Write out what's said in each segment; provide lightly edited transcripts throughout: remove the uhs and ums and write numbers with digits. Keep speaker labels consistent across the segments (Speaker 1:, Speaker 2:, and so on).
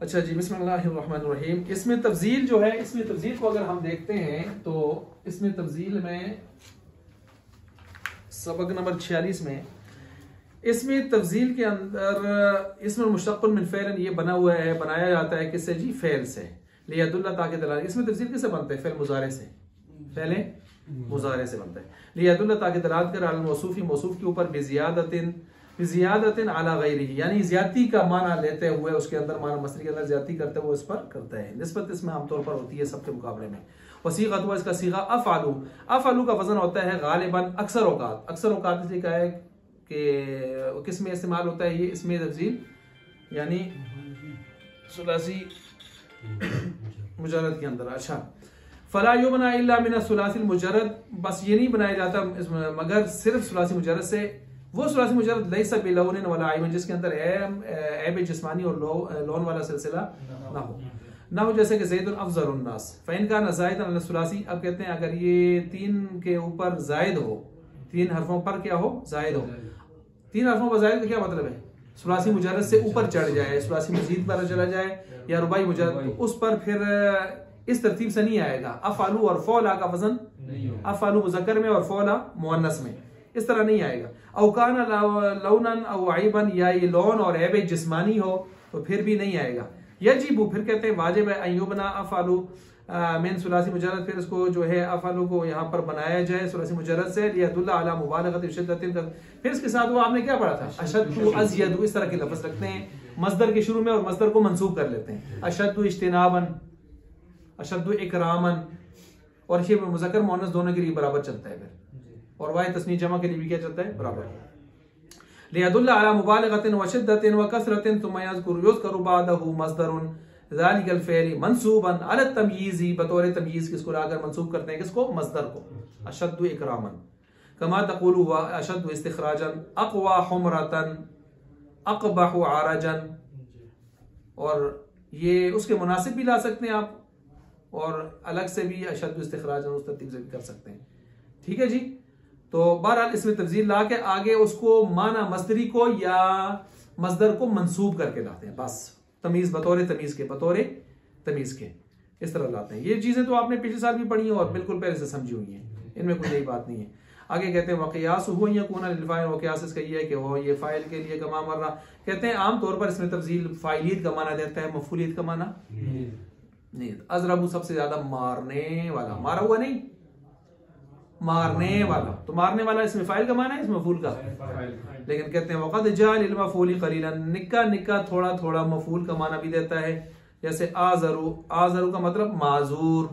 Speaker 1: अच्छा जी, बिस्मिल्लाहिर्रहमानिर्रहीम। इसमें तफजील जो है, इसमें तफजील को अगर हम देखते हैं तो इसमें तफजील में सबक नंबर 46 में इसमें तफजील के अंदर इसमें मुश्तक़्क़ुन मिन फ़ेल ये बना हुआ है, बनाया जाता है किससे जी? फ़ेल से। लियदुल्ला ताकि दलाल। इसमें तफजील किससे बनता है? फ़ेल मुज़ारे से, फ़ेल मुज़ारे से बनता है। लियदुल्ला ताकि दलाल कर अल मौसूफ़ी, मौसूफ़ के ऊपर बिज़ियादतिन अला गैरिही, यानी ज़्यादती का माना लेते हुए उसके अंदर माना मसरी के अंदर ज़्यादती करते हुए उस पर करता है। निस्बत इसमें आमतौर पर होती है सबके मुकाबले में। वसीक़त हुआ इसका सीगा अफ़अलू, अफ़अलू का वजन होता है गालिबन अक्सर औक़ात। अक्सर औक़ात इसलिए कहा है कि किस में इस्तेमाल होता है ये? इसमें तफजील यानी सुलासी मुजर्रद के अंदर। अच्छा, फला युबना इल्ला मिन सुलासिल मुजर्रद, बस ये नहीं बनाया जाता मगर सिर्फ सुलासी मुजर्रद से। वो सुलासी मुजर्रद लैसा बिलौनिन वला आइबन, जिसके अंदर ऐब जिस्मानी और लौन वाला सिलसिला ना हो जैसे कि ज़ैदुन अफ़ज़लुन नास फ़इन कान ज़ाइदन अला सुलासी। अब कहते हैं अगर ये तीन के ऊपर जायद हो, तीन हरफों पर क्या हो? जायद हो। तीन हरफों पर जायद का क्या मतलब है? सुलासी मुजर्रद से ऊपर चढ़ जाए, सुलासी मजीद पर चला जाए या रुबाई मुजर्रद, तो उस पर फिर इस तरतीब से नहीं आएगा। अफ़अलू और फ़ौला का वजन अफ़अलू मुज़क्कर में और फ़ौला मुअन्नस में, इस तरह नहीं आएगा। औकान लौनन औ आइबन, या ये लौन और ऐब जिस्मानी हो तो फिर भी नहीं आएगा। यजीबु, फिर कहते हैं वाजिब है अय्युबना अफ़अलू मिन सुलासी मुजर्रद, फिर इसको जो है अफ़अलू को यहाँ पर बनाया जाए सुलासी मुजर्रद से। लियदुल्ला अला मुबालगत शिद्दतिन, फिर इसके साथ वो आपने क्या पढ़ा था? अशद्दु अज़यदु, इस तरह के लफ्ज़ रखते हैं मस्दर के शुरू में और मस्दर को मंसूब कर लेते हैं। अशद्दु इज्तिनाबन, अशद्दु इकरामन, और ये मुज़क्कर मुअन्नस दोनों के लिए बराबर चलता है फिर, और वाहिद तस्नीह जमा के लिए भी क्या चलता है? बराबर। लियदुल्ला अला मुबालगतिन व शिद्दतिन व कसरतिन तुम युज़करु बादहु मस्दरुन ज़ालिकल फ़ेल मंसूबन अला तमयीज़ी, बतौर तमयीज़ किसको लाकर मंसूब करते हैं? किसको? मस्दर को। अशद्दु इकरामन कमा तक़ूलु व अशद्दु इस्तिख़राजन अक़वा हुमरतन अक़बहु आरजन, और ये उसके मुनासिब भी ला सकते हैं आप, और अलग से भी अशद्दु इस्तिख़राजन उस तरतीब से भी कर सकते हैं। ठीक है जी। तो बहरहाल इसमें तफजील ला के आगे उसको माना मस्दरी को या मस्दर को मंसूब करके लाते हैं, बस तमीज बतौर तमीज के, बतौर तमीज के इस तरह लाते हैं। ये चीजें तो आपने पिछले साल भी पढ़ी हैं और बिल्कुल पहले से समझी हुई हैं, इनमें कोई नई बात नहीं है। आगे कहते हैं वक़ियास हुआ यकून लिल फ़ाइल, वक़ियास इसका ये है कि हो ये फाइल के लिए कमा मर्रा। कहते हैं आमतौर पर इसमें तफजील फ़ाइलियत का माना देता है, मफ़ूलियत का माना नहीं। अज़रबू सबसे ज्यादा मारने वाला, मारा हुआ नहीं, मारने वाला, तो मारने वाला इसमें फाइल का माना है, इसमें मफूल का। लेकिन कहते हैं वक़द जाअ लिल मफ़ूली क़लीलन, निक्का निक्का थोड़ा थोड़ा मफूल का माना भी देता है। जैसे आज़रू, आज़रू का मतलब माजूर,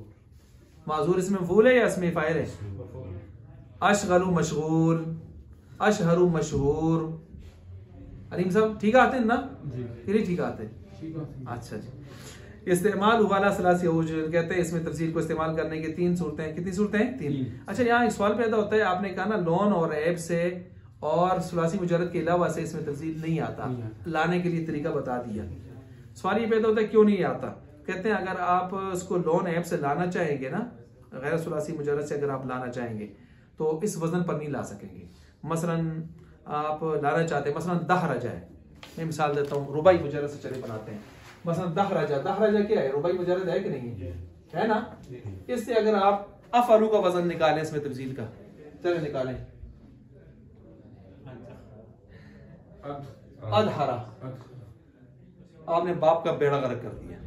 Speaker 1: माजूर इसमें मफूल है या इसमें फाइल है? अशगलु मशगूल, अशहरू मशहूर। अलीम साहब ठीक आते हैं ना? फिर ठीक आते हैं। अच्छा जी। इस्तेमाल वाला सलासी औजूह, कहते हैं इसमें तफसील को इस्तेमाल करने की तीन सूरतें। कितनी सूरतें हैं? तीन। अच्छा, यहाँ एक सवाल पैदा होता है, आपने कहा ना लोन और ऐब से और सुलासी मुजर्रद के अलावा से इसमें तफसील नहीं आता, लाने के लिए तरीका बता दिया। सवाल ये पैदा होता है क्यों नहीं आता? कहते हैं अगर आप उसको लोन ऐब से लाना चाहेंगे ना, गैर सुलासी मुजर्रद से अगर आप लाना चाहेंगे तो इस वजन पर नहीं ला सकेंगे। मसलन आप लाना चाहते हैं, मसलन दहरजा है, मैं मिसाल देता हूँ, रुबाई मुजर्रद से चले बनाते हैं। मसलन दहरजा, दहरजा क्या है? रुबाई मुजर्रद है कि नहीं है ना? इससे अगर आप अफ़अलू का वजन निकालें इसमें तफसील का, चले निकालें। अदहरा, आपने बाप का बेड़ा गर्क कर दिया,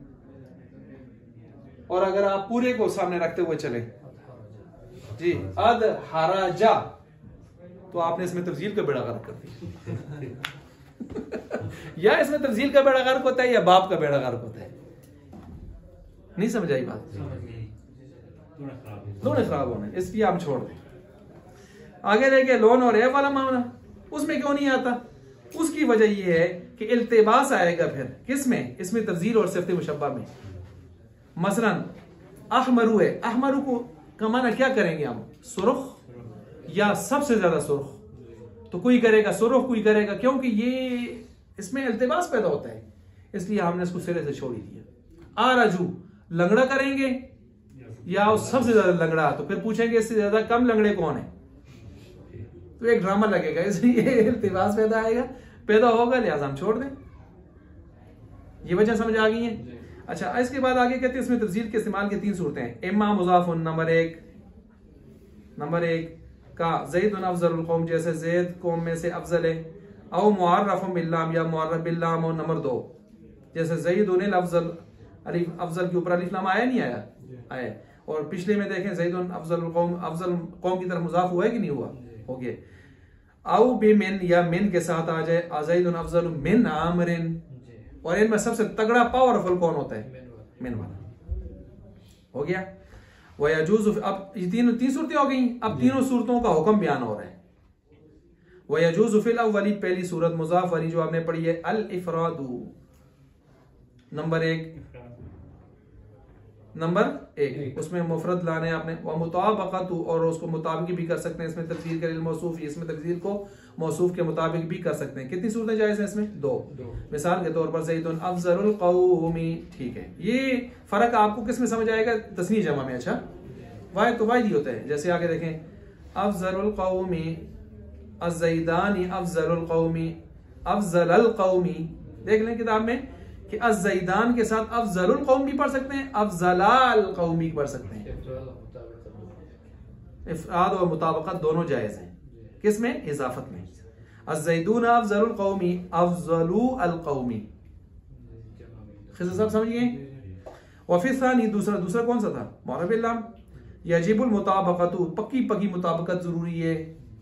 Speaker 1: और अगर आप पूरे को सामने रखते हुए चले जी अदहराजा, तो आपने इसमें तफसील का बेड़ा गर्क कर दिया। या इसमें तफसील का बेड़ा गर्क होता है या बाप का बेड़ा गर्क होता है? नहीं समझ आई बात? दोनों खराब होने, इसलिए आप छोड़ दें। आगे देखिए लोन और ऐब वाला मामला, उसमें क्यों नहीं आता? उसकी वजह यह है कि इल्तिबास आएगा फिर किसमें? इसमें तफजील और सिफ़त मुशब्बा में। मसलन अहमरू है, अहमरू को कमाना क्या करेंगे हम? सुर्ख या सबसे ज्यादा सुर्ख? तो कोई करेगा सुर्ख, कोई करेगा, क्योंकि ये इसमें इल्तिबास पैदा होता है, इसलिए हमने इसको सिरे से छोड़ ही दिया। आरजू, लंगड़ा करेंगे या सबसे ज्यादा लंगड़ा, तो फिर पूछेंगे इससे ज्यादा कम लंगड़े कौन है, तो एक ड्रामा लगेगा, इसलिए इल्तिबास पैदा होगा, लिहाजा हम छोड़ दें। ये वजह समझ आ गई है। अच्छा, इसके बाद आगे कहते हैं इसमें तफसील के इस्तेमाल की 3 सूरतें हैं। इम्मा मुजाफुन नंबर एक का ज़ैदुन अफ़ज़लुल कौम, जैसे ज़ैद कौम में से अफजल है। औ मुअर्रफ़ुन बिल्लाम, या मुअर्रफ़ बिल्लाम। और नंबर 2 जैसे ज़ैदुन अफ़ज़ल, अलिफ अफजल के ऊपर अलिफ लाम आया नहीं आया, आया। और पिछले में देखें ज़ैदुन अफ़ज़लुल कौम, अफजल कौम की तरफ मुज़ाफ हुआ है कि नहीं हुआ, हो गया। औ बिमिन, या मिन के साथ आ जाए, ज़ैदुन अफ़ज़लु मिन आमरिन। और इनमें सबसे तगड़ा पावरफुल कौन होता है, मिन वाला, हो गया। वयजूज़, अब ये तीन सूरतें हो गई। अब तीनों सूरतों का हुक्म बयान हो रहा है। वयजूज़ फिल अव्वली, पहली सूरत मुज़ाफ वाली जो आपने पढ़ी है, अल इफ़रादु नंबर एक, उसमें मुफरद लाने आपने। व मुताबक़तु, और उसको मुताबिक भी कर सकते हैं, इसमें तफसीर के मौसूफ, इसमें तफसीर को मौसूफ के मुताबिक भी कर सकते हैं। कितनी सूरतें जायज़ हैं इसमें, 2। मिसाल के तौर पर ज़ैदुन अफ़ज़लुल क़ौमी, ठीक है। ये फर्क आपको किस में समझ आएगा, तस्नीय जमा में। अच्छा, वाहिद तो वाहिद ही होता है। जैसे आगे देखें, अफ़ज़लुल क़ौमी, अज़्ज़ैदानी अफ़ज़लुल क़ौमी, अफ़ज़लल क़ौमी। देख लें किताब में कि अज़्ज़ैदान के साथ अफ़ज़लुल क़ौम भी पढ़ सकते हैं, अफ़ज़लाल क़ौमी पढ़ सकते हैं। इफ़राद और मुताबकत दोनों जायज़ हैं। किसमें, इजाफत में। अज़्ज़ैदून अफ़ज़लुल क़ौमी, अफ़ज़लू अल क़ौमी। सब समझ गए। वफ़ी सानी, दूसरा कौन सा था, मुअर्रफ़ बिल्लाम। यजिबुल मुताबकतु, पक्की मुताबकत जरूरी है,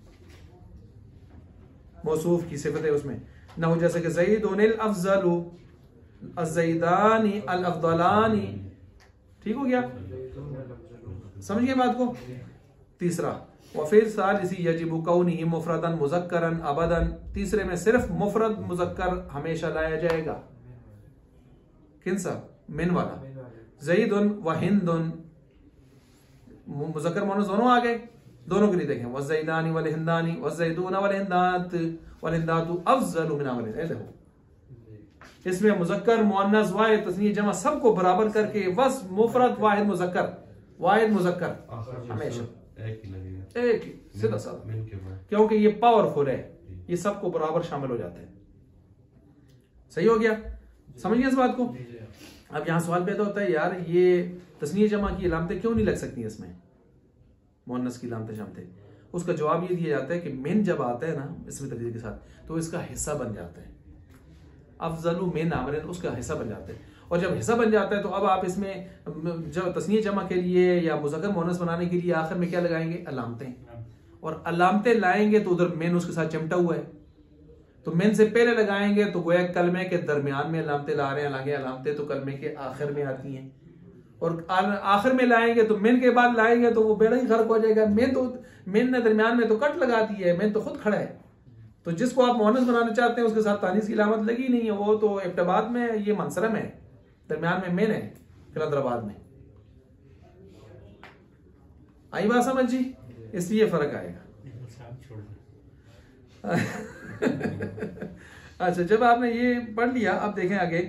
Speaker 1: मौसूफ की सिफत है उसमें। न हो जैसे कि ज़ैदुनिल अफ़ज़लु, अज़्ज़ैदानी अल अफ़ज़लानी, ठीक हो गया, समझ गए बात को। तीसरा, वफ़िर सालिसी यजिबु कौनिही मुफ़रदन मुज़क्करन अबदन, तीसरे में सिर्फ मुफ़रद मुज़क्कर हमेशा लाया जाएगा। किन सा, मिन वाला। ज़ैदुन व हिंदुन, मुज़क्कर मुअन्नस दोनों आ गए, दोनों के लिए देखें। वज़्ज़ैदानी वल हिंदानी, वज़्ज़ैदून वल हिंदात, वल हिंदातु अफ़ज़लु मिन अमरिन। देखो, इसमें मुज़क्कर मुअन्नस वाहिद तस्नीय जमा सबको बराबर करके बस मुफ़रद वाहिद मुज़क्कर हमेशा एक ही, सीधा साधा, क्योंकि ये पावरफुल है, ये सबको बराबर शामिल हो जाते हैं। सही हो गया, समझ गए इस बात को। अब यहां सवाल पैदा होता है, यार ये तस्नीय जमा की अलामतें क्यों नहीं लग सकती इसमें, मुअन्नस की अलामतें जमते। उसका जवाब ये दिया जाता है कि मिन जब आता है ना इसमें तकदीर के साथ, तो इसका हिस्सा बन जाता है। अफ़ज़लु मिन आमरिन, उसका हिस्सा बन जाता है। और जब हिस्सा बन जाता है तो अब आप इसमें जब तस्नीय जमा के लिए या मुज़क्कर मुअन्नस बनाने के लिए आखिर में क्या लगाएंगे, अलामतें। और अलामतें लाएंगे तो उधर मिन उसके साथ चिमटा हुआ है, तो मिन से पहले लगाएंगे तो गोया कलमे के दरमियान में अलामतें ला रहे हैं, हालांकि अलामतें तो कलमे के आखिर में आती हैं। और आखिर में लाएंगे तो मिन के बाद लाएंगे तो वो बेड़ा ही गर्क हो जाएगा। मिन ने दरमियान में तो कट लगा दी है, मिन तो खुद खड़ा है। तो जिसको आप मुअन्नस बनाना चाहते हैं उसके साथ तानीस की अलामत लगी नहीं है, वो तो इब्तिदाद में, ये मंसरम है, दरमियान में मिन है, फिलहाल में। आई बात समझ जी, इसलिए फर्क आएगा। अच्छा, जब आपने ये पढ़ लिया, अब देखें आगे।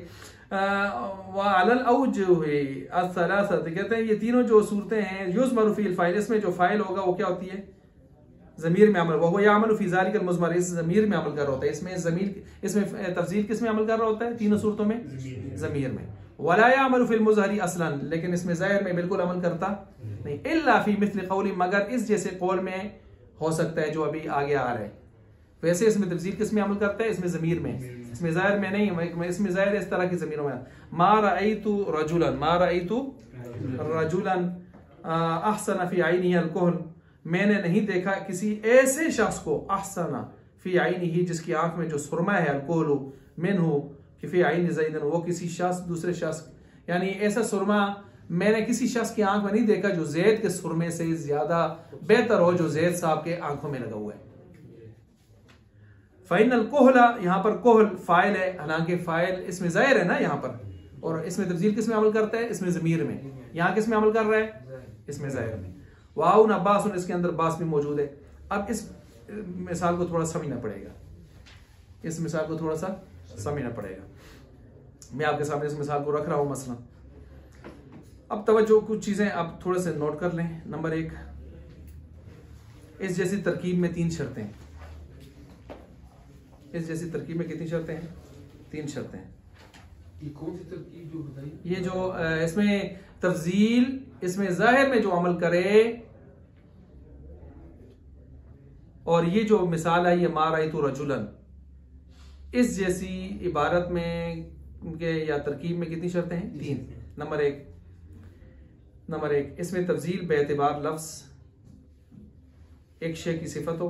Speaker 1: कहते हैं ये तीनों जो सूरतें हैं, युज़मरु फ़ील फ़ाइल, इसमें जो फाइल होगा वो क्या होती है, ज़मीर में अमल। वो यामलु फ़ी ज़ालिकल मुज़मर, इस ज़मीर में अमल कर रहा होता है। इसमें तफ़ज़ील किस में अमल कर रहा होता है, तीनों सूरतों में ज़मीर में। वला यामलु फ़िल मुज़हरी असलन, लेकिन इसमें ज़ाहिर में बिल्कुल अमल करता नहीं। इल्ला फ़ी मिस्ल क़ौली, मगर इस जैसे कौल में हो सकता है जो अभी आगे आ रहा है। वैसे इसमें तफ़ज़ील किस में अमल करता है, इसमें ज़मीर में, इसमें ज़ाहिर में नहीं। इसमें ज़ाहिर इस तरह की ज़मीरों में, मा रअयतु रजुलन अहसन फ़ी ऐनिही अल-कुहल, मैंने नहीं देखा किसी ऐसे शख्स को, अहसना फ़ी ऐनिही, जिसकी आंख में जो सुरमा है, अल-कुहलु मिनहु कि फ़ी ऐनि ज़ैदिन, वो किसी शख्स, दूसरे शख्स, यानी ऐसा सुरमा मैंने किसी शख्स की आंख में नहीं देखा जो ज़ैद के सुरमे से ज्यादा बेहतर हो, जो ज़ैद साहब के आंखों में लगा हुआ है। फ़ाइनल कोहला, यहाँ पर कोहल फाइल है, हालांकि फाइल इसमें ज़ाहिर है ना यहाँ पर, और इसमें तब्दील किस में अमल करता है, इसमें ज़मीर में। यहाँ किस में अमल कर रहा है, इसमें ज़ाहिर में। वाउन अब्बास, इसके अंदर बास भी मौजूद है। अब इस मिसाल को थोड़ा समझना पड़ेगा, इस मिसाल को थोड़ा सा समझना पड़ेगा। मैं आपके सामने इस मिसाल को रख रहा हूँ मसला। अब तवज्जो, कुछ चीजें आप थोड़े से नोट कर लें। नंबर 1, इस जैसी तरकीब में 3 शर्तें हैं। इस जैसी तरकीब में कितनी शर्तें हैं, 3 शर्तें हैं।
Speaker 2: ये कौन सी तरकीब जो बताई?
Speaker 1: ये जो इसमें तफजील, इसमें जाहिर में जो अमल करे, और ये जो मिसाल आई है मा रायतु रजुलन, इस जैसी इबारत में उनके या तरकीब में कितनी शर्तें हैं? 3। नंबर एक इसमें तफजील बेएतिबार लफ्ज एक शे की सिफत हो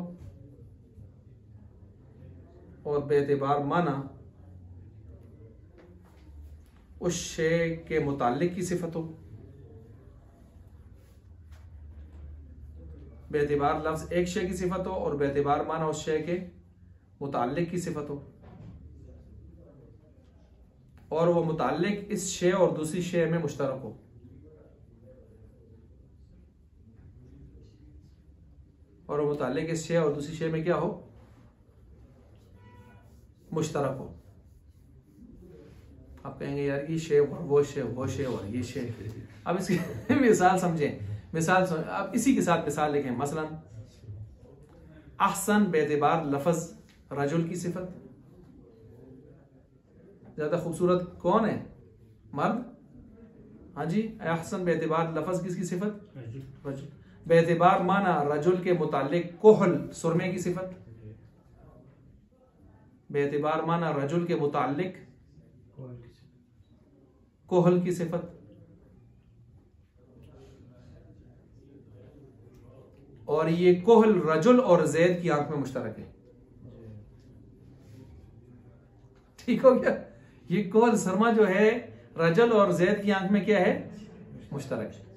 Speaker 1: और बेएतिबार माना उस शे के मुताल्लिक की सिफत हो। बेएतिबार लफ्ज एक शे की सिफत हो और बेएतिबार माना उस शे के मुताल्लिक की सिफत हो, और वो मुताल्लिक इस शे और दूसरी शे में मुश्तरक हो। और वो मुताल्लिक इस शे और दूसरी शे में क्या हो? मुश्तरक हो। आप कहेंगे यार ये शे और वो शे, वो शे और ये शे। अब इसकी मिसाल समझें। अब इसी के साथ मिसाल लिखें। मसलन अहसन बेएतिबार लफ्ज रजुल की सिफत। ज्यादा खूबसूरत कौन है? मर्द। हाँ जी। अहसन बेएतिबार लफ्ज किसकी सिफत? रजुल। बेएतिबार माना रजुल के मुतालिक कोहल सुरमे की सिफत। बेएतिबार माना रजुल के मुतालिक कोहल की सिफत। और ये कोहल रजुल और जैद की आंख में मुश्तरक है। ठीक हो गया? ये कोहल सरमा जो है रजुल और जैद की आंख में क्या है? मुश्तरक है।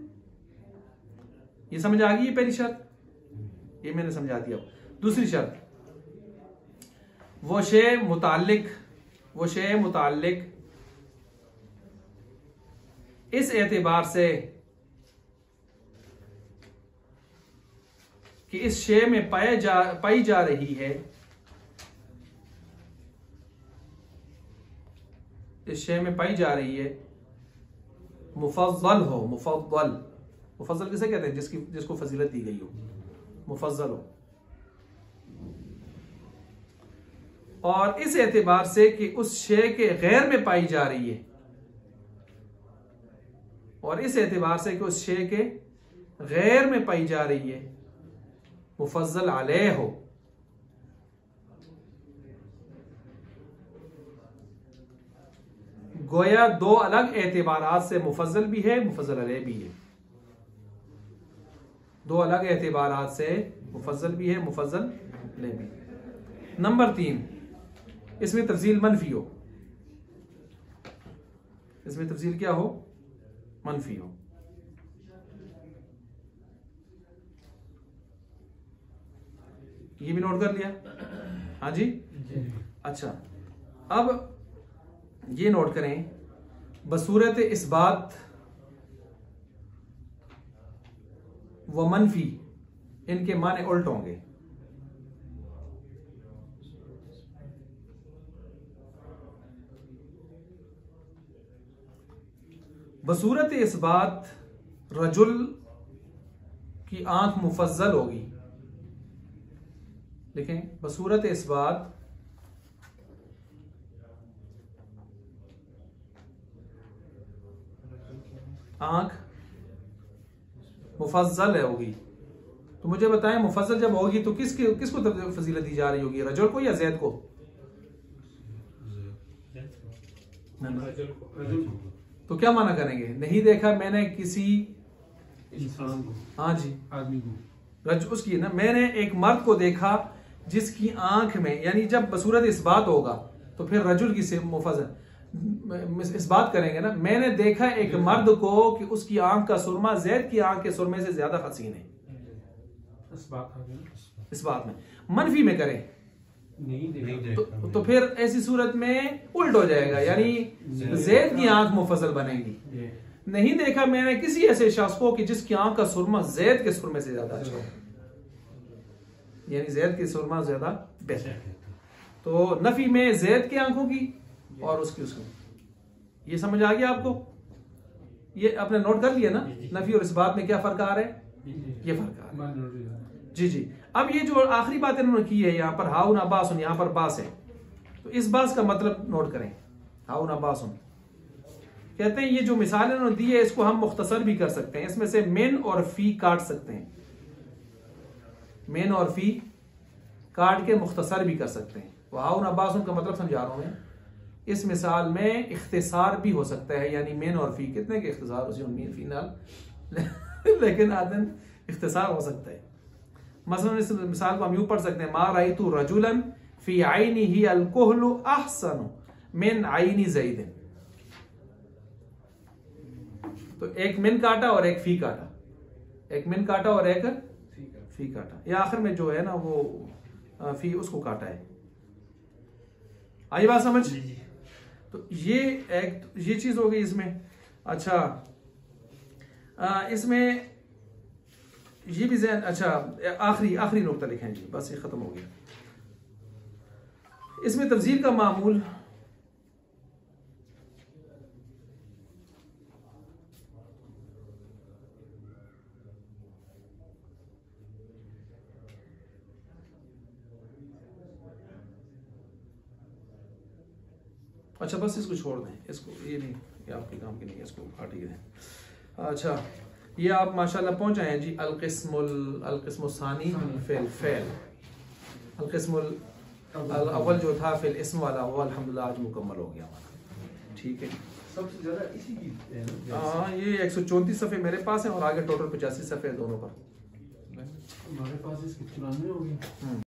Speaker 1: ये समझ आ गई? ये पहली शर्त, ये मैंने समझा दिया। दूसरी शर्त, वो शे मुताल्लिक इस एतबार से कि इस शे में पाई जा रही है, इस शे में पाई जा रही है, मुफज्जल हो। मुफज्जल किसे कहते हैं? जिसको फजीलत दी गई हो, मुफज्जल हो। और इस एतबार से कि उस शे के गैर में पाई जा रही है, और इस एतबार से कि उस शे के गैर में पाई जा रही है, मुफज्जल अलैह हो। गोया दो अलग एतबारात से मुफज्जल भी है, मुफज्जल अलैह भी है। दो अलग एतबारात से मुफज्जल भी है, मुफज्जल अलैह भी है। नंबर 3, इसमें तफजील मनफी हो। इसमें तफजील क्या हो? मनफी हो। ये भी नोट कर लिया? हाँ जी। अच्छा, अब ये नोट करें, बसूरत इस्बात व मनफी इनके माने उल्ट होंगे। बसूरत इस्बात रजुल की आंख मुफज्जल होगी। देखें, बसूरत इस्बात आंख मुफज्जल है होगी। तो मुझे बताएं, मुफज्जल जब होगी तो किसको फजीलत दी जा रही होगी? रजुल को या जैद को? तो क्या माना करेंगे? नहीं देखा मैंने किसी
Speaker 2: इंसान को,
Speaker 1: हाँ जी,
Speaker 2: आदमी को,
Speaker 1: उसकी ना, मैंने एक मर्द को देखा जिसकी आंख में, यानी जब बसूरत इस्बात होगा तो फिर रजुल की से मुफज्जल इस बात करेंगे ना, मैंने देखा एक मर्द को कि उसकी आंख का सुरमा जैद की आंख के सुरमे से ज्यादा हसीन है। इस बात में मनफी में करें तो फिर ऐसी सूरत में उल्ट हो जाएगा, यानी जैद की आंख मुफज्जल बनेगी। नहीं देखा मैंने किसी ऐसे शख्स को कि जिसकी आंख का सुरमा जैद के सुरमे से ज्यादा अच्छा हो, यानी जैद की सुरमा ज्यादा बेहतर है। तो नफी में जैद की आंखों की और उसकी। ये समझ आ गया आपको? ये आपने नोट कर लिया ना? नफी और इस बात में क्या फर्क आ रहा है? ये फर्क आ रहा है। जी जी। अब ये जो आखिरी बात इन्होंने की है, यहाँ पर हाउन बास, यहाँ पर बास है, तो इस बास का मतलब नोट करें। हाउन अब्बास कहते हैं ये जो मिसाल इन्होंने दी है इसको हम मुख्तसर भी कर सकते हैं, इसमें से मिन और फी काट सकते हैं, मिन और फी काट के मुख्तसर भी कर सकते हैं। हाउन अब्बास का मतलब समझा रहा हूं मैं, इस मिसाल में इख्तिसार भी हो सकता है, यानी मिन और फी कितने के इख्तिसार उसी मीन फी नाल लेकिन आदन इख्तिसार हो सकता है। मसलन इस मिसाल को हम यूं पढ़ सकते हैं, मा राइतु रजुलन फी आइनिही अलकुहलु अहसनु मिन आइनी ज़ैदिन। तो एक मिन काटा और एक फी काटा, एक मिन काटा और एक फी काटा, या आखिर में जो है ना वो फी उसको काटा है। आई बात समझ? तो ये चीज हो गई इसमें। अच्छा इसमें ये भी अच्छा आखिरी नुक्ता लिखें जी, बस ये खत्म हो गया। इसमें तफजील का मामूल अच्छा बस इसको छोड़ दें, इसको ये नहीं, ये आपके काम की नहीं है, इसको हटा ही दें। अच्छा ये आप माशाल्लाह पहुंच आए हैं जी अलकिस्मुल सानी फिल फेल, अलकिस्मुल अव्वल जो था फिल इस्म वाला वो अल्हम्दुलिल्लाह आज मुकम्मल हो गया हमारा। ठीक है,
Speaker 2: सबसे ज्यादा इसी की
Speaker 1: हाँ ये 134 सफ़े मेरे पास हैं और आगे टोटल 85 सफ़े दोनों पर।
Speaker 2: हमारे पास इसकी 94 हो गई।